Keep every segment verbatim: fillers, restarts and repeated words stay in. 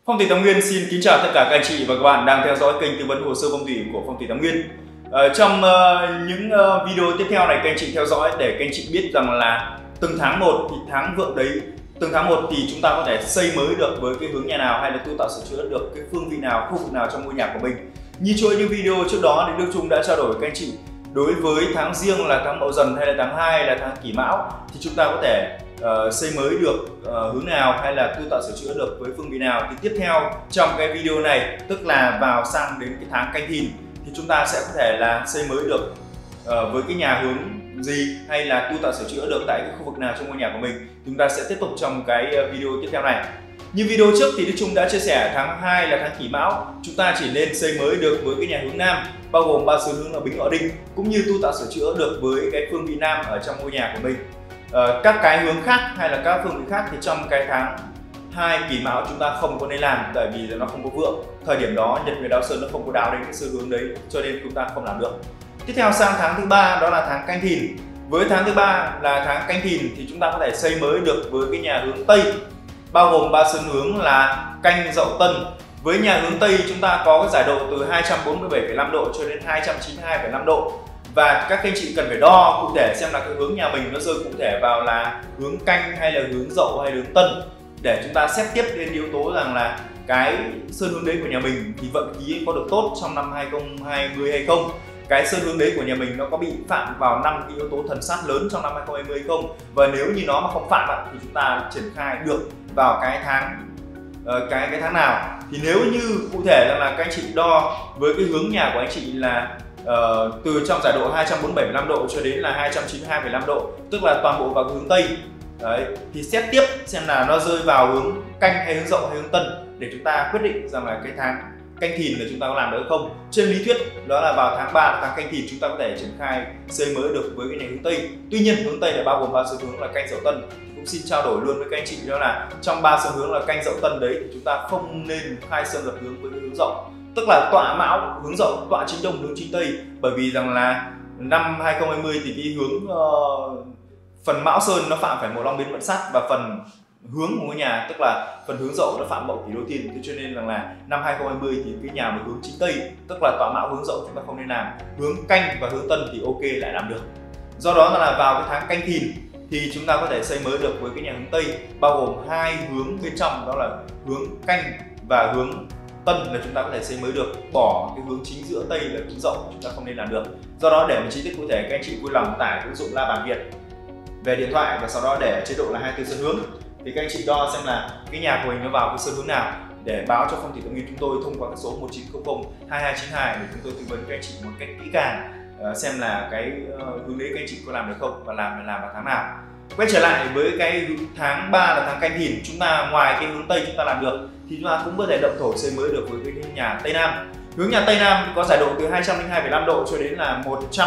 Phong thủy Tam Nguyên xin kính chào tất cả các anh chị và các bạn đang theo dõi kênh tư vấn hồ sơ phong thủy của Phong thủy Tam Nguyên. Ờ, trong uh, những uh, video tiếp theo này các anh chị theo dõi để các anh chị biết rằng là từng tháng một thì tháng vượng đấy, từng tháng một thì chúng ta có thể xây mới được với cái hướng nhà nào hay là tu tạo sửa chữa được cái phương vị nào, khu vực nào trong ngôi nhà của mình. Như chuỗi những video trước đó thì Đức Trung đã trao đổi với các anh chị đối với tháng riêng là tháng Mậu Dần hay là tháng hai là tháng Kỷ Mão thì chúng ta có thể Uh, xây mới được uh, hướng nào hay là tu tạo sửa chữa được với phương vị nào. Thì tiếp theo trong cái video này, tức là vào sang đến cái tháng Canh Thìn thì chúng ta sẽ có thể là xây mới được uh, với cái nhà hướng gì hay là tu tạo sửa chữa được tại cái khu vực nào trong ngôi nhà của mình. Chúng ta sẽ tiếp tục trong cái video tiếp theo này. Như video trước thì Đức Trung đã chia sẻ tháng hai là tháng Kỷ Mão, chúng ta chỉ nên xây mới được với cái nhà hướng Nam, bao gồm ba sơn hướng là Bính Ngọ Đinh, cũng như tu tạo sửa chữa được với cái phương vị Nam ở trong ngôi nhà của mình. Uh, các cái hướng khác hay là các phương vị khác thì trong cái tháng hai Kỷ Mão chúng ta không có nên làm, tại vì nó không có vượng. Thời điểm đó Nhật Nguyệt Đao Sơn nó không có đáo đến cái sơn hướng đấy, cho nên chúng ta không làm được. Tiếp theo sang tháng thứ ba đó là tháng Canh Thìn. Với tháng thứ ba là tháng Canh Thìn thì chúng ta có thể xây mới được với cái nhà hướng Tây, bao gồm ba sơn hướng là Canh, Dậu, Tân. Với nhà hướng Tây chúng ta có cái giải độ từ hai trăm bốn mươi bảy phẩy năm độ cho đến hai trăm chín mươi hai phẩy năm độ. Và các anh chị cần phải đo cụ thể xem là cái hướng nhà mình nó rơi cụ thể vào là hướng Canh hay là hướng Dậu hay hướng Tân, để chúng ta xét tiếp đến yếu tố rằng là cái sơn hướng đấy của nhà mình thì vận khí có được tốt trong năm hai không hai không hay không. Cái sơn hướng đấy của nhà mình nó có bị phạm vào năm cái yếu tố thần sát lớn trong năm hai không hai không hay không. Và nếu như nó mà không phạm thì chúng ta triển khai được vào cái tháng uh, cái cái tháng nào. Thì nếu như cụ thể rằng là các anh chị đo với cái hướng nhà của anh chị là Uh, từ trong giải độ hai trăm bốn mươi bảy phẩy năm độ cho đến là hai trăm chín mươi hai phẩy năm độ, tức là toàn bộ vào hướng Tây đấy, thì xét tiếp xem là nó rơi vào hướng Canh hay hướng Dậu hay hướng Tân để chúng ta quyết định rằng là cái tháng Canh Thìn là chúng ta có làm được không. Trên lý thuyết đó là vào tháng ba là tháng Canh Thìn chúng ta có thể triển khai xây mới được với cái này hướng Tây. Tuy nhiên hướng Tây là bao gồm ba sơn hướng là Canh, Dậu, Tân. Thì cũng xin trao đổi luôn với các anh chị đó là trong ba sơn hướng là Canh, Dậu, Tân đấy thì chúng ta không nên khai sơn lập hướng với cái hướng Dậu, tức là tọa Mão hướng Dậu, tọa chính Đông hướng chính Tây. Bởi vì rằng là năm hai không hai không thì cái hướng uh, phần Mão Sơn nó phạm phải Mậu Long Biến Vận Sát, và phần hướng của ngôi nhà tức là phần hướng Dậu nó phạm Mậu Kỷ Đô Thiên. Thế cho nên rằng là năm hai không hai không thì cái nhà mà hướng chính Tây, tức là tọa Mão hướng Dậu chúng ta không nên làm. Hướng Canh và hướng Tân thì ok lại làm được. Do đó là vào cái tháng Canh Thìn thì chúng ta có thể xây mới được với cái nhà hướng Tây, bao gồm hai hướng bên trong đó là hướng Canh và hướng Tân là chúng ta có thể xây mới được, bỏ cái hướng chính giữa Tây là hướng Dậu chúng ta không nên làm được. Do đó để một chi tiết cụ thể các anh chị vui lòng tải ứng dụng La Bàn Việt về điện thoại và sau đó để chế độ là hai mươi tư sơn hướng thì các anh chị đo xem là cái nhà của mình nó vào cái sơn hướng nào để báo cho Phong thủy Tam Nguyên chúng tôi thông qua cái số một chín không không hai hai chín hai để chúng tôi tư vấn các anh chị một cách kỹ càng uh, xem là cái uh, hướng đấy các anh chị có làm được không và làm làm vào tháng nào. Quay trở lại với cái tháng ba là tháng Canh Thìn, chúng ta ngoài cái hướng Tây chúng ta làm được thì chúng ta cũng có thể động thổ xây mới được với cái nhà Tây Nam. Hướng nhà Tây Nam có giải độ từ hai trăm linh hai phẩy năm độ cho đến là một trăm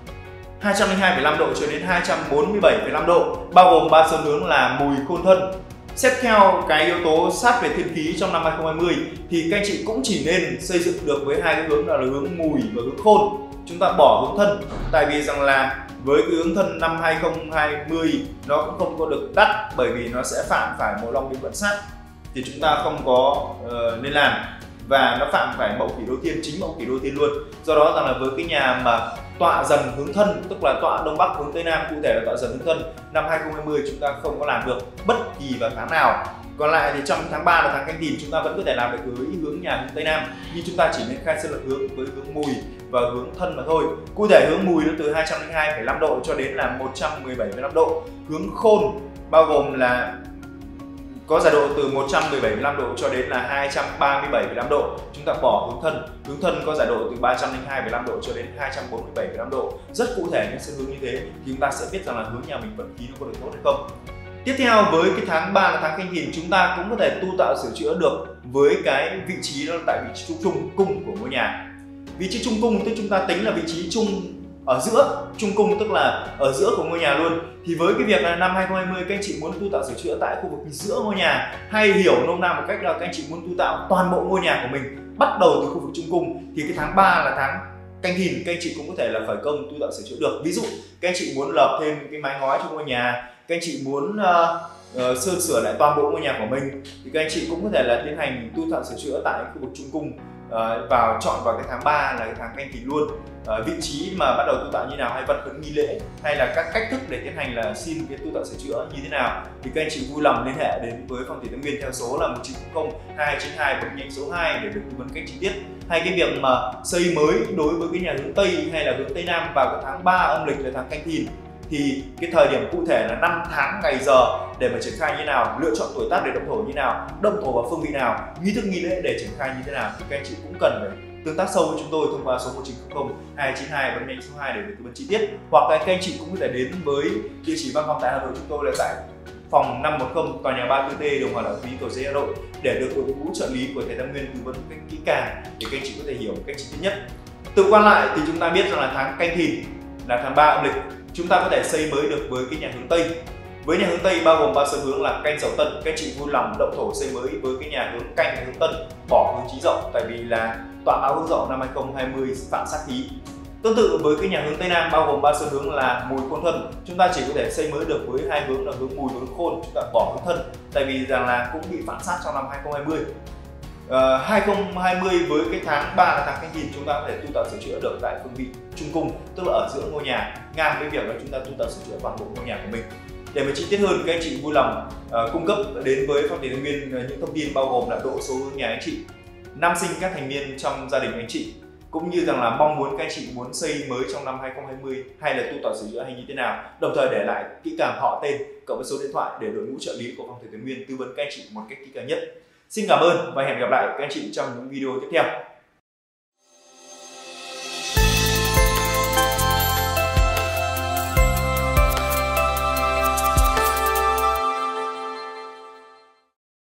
hai trăm linh hai phẩy năm độ cho đến hai trăm bốn mươi bảy phẩy năm độ, bao gồm ba sơn hướng là Mùi, Khôn, Thân. Xét theo cái yếu tố sát về thiên khí trong năm hai không hai không thì các anh chị cũng chỉ nên xây dựng được với hai cái hướng là hướng Mùi và hướng Khôn. Chúng ta bỏ hướng Thân, tại vì rằng là với cái hướng Thân năm hai không hai không nó cũng không có được đắt, bởi vì nó sẽ phạm phải Mậu Long Biến Vận Sát thì chúng ta không có uh, nên làm, và nó phạm phải Mậu Kỷ Đô Thiên, chính Mậu Kỷ Đô Thiên luôn. Do đó rằng là với cái nhà mà tọa dần hướng Thân, tức là tọa Đông Bắc hướng Tây Nam, cụ thể là tọa dần hướng Thân, năm hai không hai không chúng ta không có làm được bất kỳ vào tháng nào. Còn lại thì trong tháng ba là tháng Canh Thìn chúng ta vẫn có thể làm được với hướng nhà hướng Tây Nam, nhưng chúng ta chỉ nên khai sơn lập hướng với hướng Mùi và hướng Thân mà thôi. Cụ thể hướng Mùi nó từ hai trăm linh hai phẩy năm độ cho đến là một trăm mười bảy phẩy năm độ. Hướng Khôn bao gồm là có giải độ từ một trăm mười bảy phẩy năm độ cho đến là hai trăm ba mươi bảy phẩy năm độ. Chúng ta bỏ hướng Thân. Hướng Thân có giải độ từ ba trăm linh hai phẩy năm độ cho đến hai trăm bốn mươi bảy phẩy năm độ. Rất cụ thể những sơn hướng như thế thì chúng ta sẽ biết rằng là hướng nhà mình vận khí nó có được tốt hay không. Tiếp theo với cái tháng ba là tháng Canh Thìn, chúng ta cũng có thể tu tạo sửa chữa được với cái vị trí đó là tại vị trí trung cung của ngôi nhà. Vị trí trung cung tức chúng ta tính là vị trí trung ở giữa, trung cung tức là ở giữa của ngôi nhà luôn. Thì với cái việc là năm hai không hai không các anh chị muốn tu tạo sửa chữa tại khu vực giữa ngôi nhà, hay hiểu nôm na một cách là các anh chị muốn tu tạo toàn bộ ngôi nhà của mình bắt đầu từ khu vực trung cung, thì cái tháng ba là tháng Canh Thìn các anh chị cũng có thể là khởi công tu tạo sửa chữa được. Ví dụ các anh chị muốn lợp thêm cái mái ngói cho ngôi nhà, các anh chị muốn uh, uh, sơn sửa lại toàn bộ ngôi nhà của mình thì các anh chị cũng có thể là tiến hành tu thợ sửa chữa tại khu vực Trung Cung, uh, vào chọn vào cái tháng ba là cái tháng Canh Tí luôn. Uh, vị trí mà bắt đầu tu tạo như nào, hay vật khấn nghi lễ, hay là các cách thức để tiến hành là xin cái tu tạo sửa chữa như thế nào thì các anh chị vui lòng liên hệ đến với Phong thủy Thái Nguyên theo số là một chín không không hai chín hai bấm nhánh số hai để được tư vấn cách chi tiết. Hay cái việc mà xây mới đối với cái nhà hướng Tây hay là hướng Tây Nam vào cái tháng ba âm lịch là tháng Canh Thìn thì cái thời điểm cụ thể là năm tháng ngày giờ để mà triển khai như nào, lựa chọn tuổi tác để động thổ như nào, động thổ vào phương vị nào, nghi thức nghi lễ để triển khai như thế nào thì các anh chị cũng cần phải tương tác sâu với chúng tôi thông qua số một chín không không hai chín hai bấm nhánh số hai để được tư vấn chi tiết. Hoặc là các anh chị cũng có thể đến với địa chỉ văn phòng tại Hà Nội chúng tôi là tại phòng năm một không tòa nhà ba tư T Đồng Hòa Đạo Quý Cầu Giấy Hà Nội để được đội ngũ trợ lý của thầy Tam Nguyên tư vấn một cách kỹ càng để các anh chị có thể hiểu một cách chi tiết nhất. Tự quan lại thì chúng ta biết rằng là tháng Canh Thìn là tháng ba âm lịch, chúng ta có thể xây mới được với cái nhà hướng Tây. Với nhà hướng Tây bao gồm ba sở hướng là Canh Dậu Tân, các chị vui lòng động thổ xây mới với cái nhà hướng Canh hướng Tân, bỏ hướng Chí Dậu tại vì là tọa báo hướng Dậu năm hai không hai không phạm sát khí. Tương tự với cái nhà hướng Tây Nam bao gồm ba sở hướng là Mùi Khôn Thân, chúng ta chỉ có thể xây mới được với hai hướng là hướng Mùi và hướng Khôn, chúng ta bỏ hướng Thân tại vì rằng là cũng bị phản sát trong năm hai không hai không. Uh, hai không hai không với cái tháng ba là tháng Canh Thìn chúng ta có thể tu tạo sửa chữa được tại phương vị Trung Cung, tức là ở giữa ngôi nhà, ngang với việc là chúng ta tu tạo sửa chữa toàn bộ ngôi nhà của mình. Để mà chi tiết hơn, các anh chị vui lòng uh, cung cấp đến với Phong thủy Thái Nguyên uh, những thông tin bao gồm là độ số hướng nhà anh chị, năm sinh các thành viên trong gia đình anh chị, cũng như rằng là mong muốn các anh chị muốn xây mới trong năm hai không hai không hay là tu tạo sửa chữa hay như thế nào, đồng thời để lại kỹ càng họ tên cộng với số điện thoại để đội ngũ trợ lý của Phong thủy Thái Nguyên tư vấn các anh chị một cách kỹ càng nhất. Xin cảm ơn và hẹn gặp lại các anh chị trong những video tiếp theo.